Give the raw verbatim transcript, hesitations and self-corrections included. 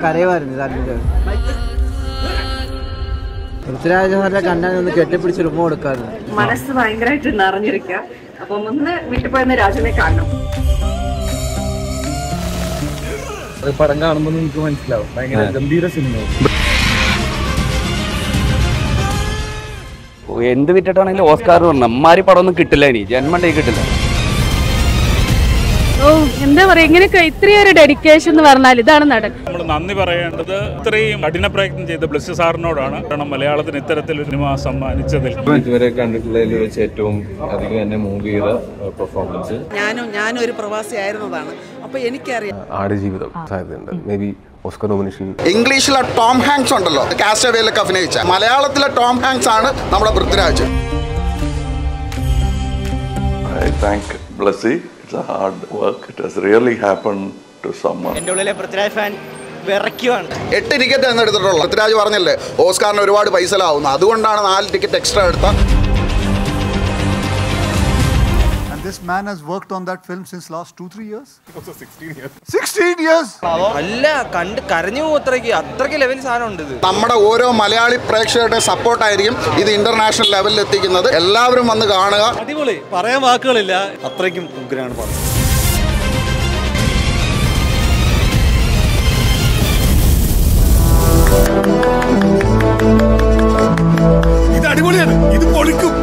കരയുമായിരുന്നു ഇതാരുടെ പൃഥ്വിരാജ് സാറിന്റെ കണ്ണാൻ ഒന്ന് കെട്ടിപ്പിടിച്ച് ഉമ്മ കൊടുക്കാറ് മനസ്സ് ഭയങ്കരമായിട്ട് നിറഞ്ഞിരിക്കുക. അപ്പം ഒന്ന് വീട്ടിൽ പോയെന്ന് രാജുവിനെ കാണണം. പടം കാണുമ്പോൾ നിങ്ങൾക്ക് മനസ്സിലാവും ഭയങ്കര ഗംഭീര സിനിമ. എന്ത് വിറ്റിട്ടാണെങ്കിലും ഓസ്കാർ പറഞ്ഞു അമ്മാരി പടം ഒന്നും കിട്ടില്ല, ഇനി ജന്മണ്ടേ കിട്ടില്ല. ഓ എന്താ പറയാ, ഇങ്ങനെയൊക്കെ ഇത്രയൊരു ഡെഡിക്കേഷൻ എന്ന് പറഞ്ഞാൽ ഇതാണ് നടൻ. നമ്മൾ നന്ദി പറയേണ്ടത് ഇത്രയും കഠിന പ്രയത്നം ചെയ്ത ബ്ലസ് സാറിനോടാണ്. കാരണം മലയാളത്തിന് ഇത്തരത്തിലൊരു സിനിമ സമ്മാനിച്ചതിൽ ഇതുവരെ കണ്ടിട്ടുള്ളതിൽ വെച്ച് ഏറ്റവും അധികം എന്നെ മൂവ് ചെയ്ത പെർഫോമൻസ്. ഞാനും ഞാനും ഒരു പ്രവാസിയായിരുന്നതാണ്, അപ്പൊ എനിക്കറിയാം. ആടുജീവിതം സാധ്യതയുണ്ട്, മേ ബി ഓസ്കർ നോമിനേഷൻ. ഇംഗ്ലീഷിലെ ടോം ഹാങ്ക്സ് ഉണ്ടല്ലോ, കാസ്റ്റവേയിലൊക്കെ അഭിനയിച്ച, മലയാളത്തിലെ ടോം ഹാങ്ക്സ് ആണ് നമ്മുടെ Prithviraj. I thank Blessy. It's a hard work. It has really happened to someone. എൻ്റെ ഉള്ളിലെ പൃഥ്വിരാജ് ഫാൻ വിറയ്ക്കുവാണ്. എട്ട് ടിക്കറ്റ് എന്ന് എടുത്തിട്ടുള്ളൂ. പൃഥ്വിരാജ് പറഞ്ഞല്ലേ ഓസ്കാറിന് ഒരുപാട് പൈസ ലാവുന്നു, അതുകൊണ്ടാണ് നാല് ടിക്കറ്റ് എക്സ്ട്രാ എടുത്ത. This man has worked on that film since last two three years. Also sixteen years. sixteen years. അല്ല കണ്ട് കരഞ്ഞു അത്രയ്ക്ക് അത്രയ്ക്ക് ലെവൽ സാധനം ഉണ്ട് ഇത്. നമ്മുടെ ഓരോ മലയാളി പ്രേക്ഷകരുടെ സപ്പോർട്ടായിരിക്കും ഇത് ഇന്റർനാഷണൽ ലെവലിൽ എത്തിക്കുന്നത്. എല്ലാവരും വന്ന് കാണുക. അടിപൊളി, പറയാൻ വാക്കുകളില്ല, അത്രയ്ക്കും ഉഗ്രനാണ് പടം. ഇത് അടിപൊളിയാണ്, ഇത് പൊളിക്കും.